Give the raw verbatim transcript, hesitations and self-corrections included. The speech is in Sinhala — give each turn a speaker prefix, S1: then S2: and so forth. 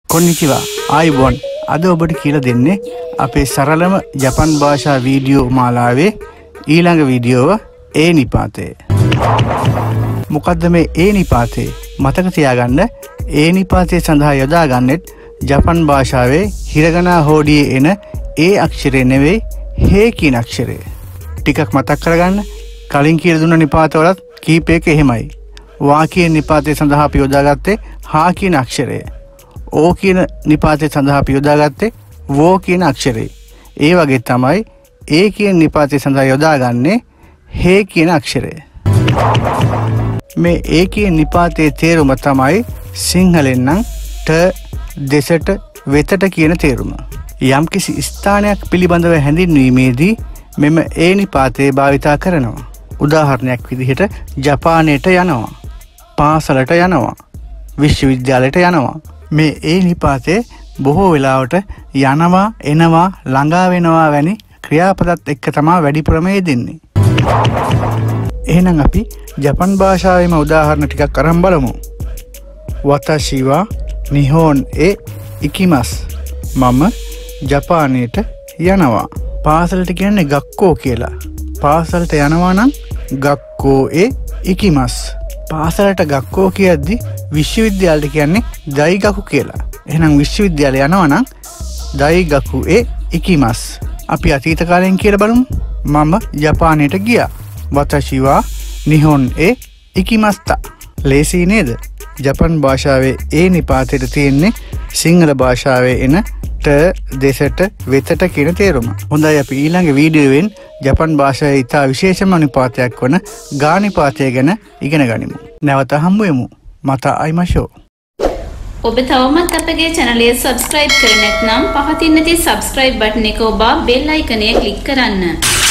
S1: කොන්නිචිවා ආයුබෝවන් අද ඔබට කියලා දෙන්නේ අපේ සරලම ජපන් භාෂා වීඩියෝ මාලාවේ ඊළඟ වීඩියෝව ඒ නිපාතය. මොකද්ද මේ ඒ නිපාතය? මතක තියාගන්න ඒ නිපාතය සඳහා යොදා ගන්නෙත් ජපන් භාෂාවේ හිරගනා හෝඩියේ එන ඒ අක්ෂරය නෙවෙයි හේ කියන අක්ෂරය. ටිකක් මතක් කරගන්න. කලින් කියලා දුන්න නිපාතවලත් කීපයක එහෙමයි. වා කියන නිපාතය සඳහා අපි යොදාගත්තේ හා කියන අක්ෂරය. ඕ කියන නිපාතය සඳහා අපි යොදාගත්තේ වෝ කියන අක්ෂරය. ඒ වගේ තමයි ඒ කියන නිපාතය සඳහා යොදාගන්නේ හේ කියන අක්ෂරය. මේ ඒ කියන නිපාතයේ තේරුම තමයි සිංහලෙන් නම් ට දෙසට වෙතට කියන තේරුම. යම්කිසි ස්ථානයක් පිළිබඳව හැඳින්වීමේදී මෙම ඒ නිපාතය භාවිතා කරනවා. උදාහරණයක් විදිහට ජපානයට යනවා, පාසලට යනවා, විශ්වවිද්‍යාලයට යනවා. මේ ඒ නිපාතේ බොහෝ වෙලාවට යනවා, එනවා, ළඟා වෙනවා වැනි ක්‍රියාපදත් එක්ක තමයි වැඩිපුරම යෙදෙන්නේ. එහෙනම් අපි ජපන් භාෂාවේම උදාහරණ ටිකක් අරන් බලමු. වතාෂි වා නිහෝන් ඒ ඉකිමස්. මම ජපානයට යනවා. පාසලට කියන්නේ ගක්කෝ කියලා. පාසලට යනවා නම් ගක්කෝ ඒ ඉකිමස්. පාසලට ගක්කෝ කියද්දි විශ්වවිද්‍යාලයට කියන්නේ දයිගකු කියලා. එහෙනම් විශ්වවිද්‍යාලය යනවා නම් දයිගකු ඒ ඉකිමස්. අපි අතීත කාලයෙන් කියලා බලමු. මම ජපානයට ගියා. වතාෂි වා නිහොන් ඒ ඉකිමස්තා. ලේසි නේද? ජපන් භාෂාවේ ඒ නිපාතයට තියෙන්නේ සිංහල භාෂාවේ එන ට දෙසට වෙතට කියන තේරුම. හොඳයි, අපි ඊළඟ වීඩියෝවෙන් ජපන් භාෂාවේ ඉතා විශේෂම නිපාතයක් වන ගා නිපාතය ගැන ඉගෙන ගනිමු. නැවත හමු වෙමු. මතා අයිමෂෝ.
S2: ඔබ තවමත් අපගේ channel එක subscribe කර නැත්නම් පහතින් නැති subscribe button එක ඔබ bell icon එක click කරන්න.